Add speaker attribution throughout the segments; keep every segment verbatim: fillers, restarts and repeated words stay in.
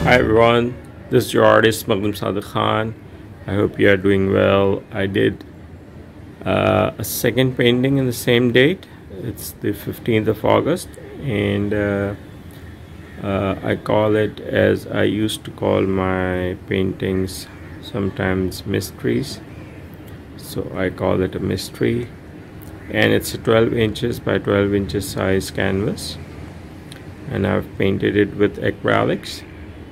Speaker 1: Hi everyone, this is your artist Magdum Sadiq Khan. I hope you are doing well. I did uh, a second painting in the same date. It's the fifteenth of August, and uh, uh, I call it, as I used to call my paintings sometimes, mysteries. So I call it a mystery, and it's a twelve inches by twelve inches size canvas, and I've painted it with acrylics.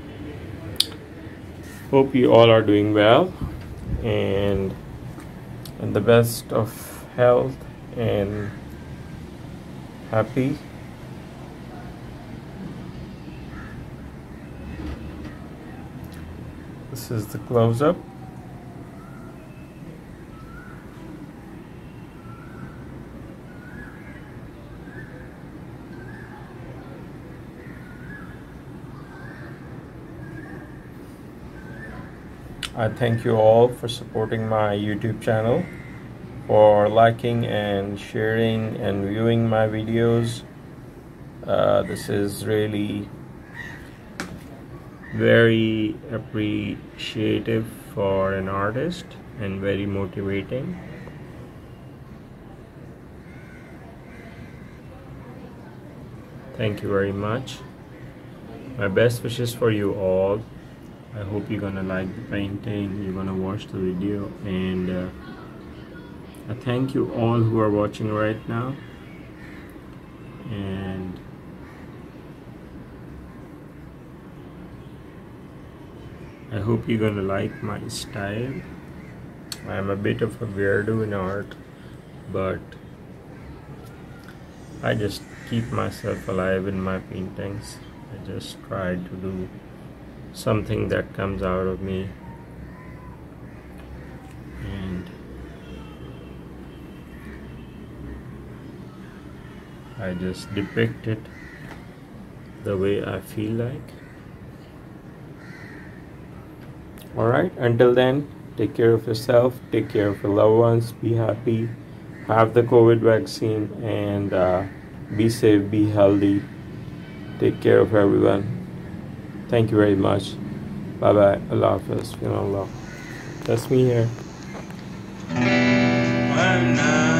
Speaker 1: Hope you all are doing well and in the best of health and happy. This is the close-up. I thank you all for supporting my YouTube channel, for liking and sharing and viewing my videos. Uh, this is really very appreciative for an artist and very motivating. Thank you very much. My best wishes for you all. I hope you're gonna like the painting, you're gonna watch the video, and uh, I thank you all who are watching right now. And I hope you're gonna like my style. I'm a bit of a weirdo in art, but I just keep myself alive in my paintings. I just try to do something that comes out of me, and I just depict it the way I feel like. Alright, until then, take care of yourself, take care of your loved ones, be happy, have the COVID vaccine, and uh, be safe, be healthy. Take care of everyone. Thank you very much. Bye bye. Allah Hafiz. Allah. That's me here.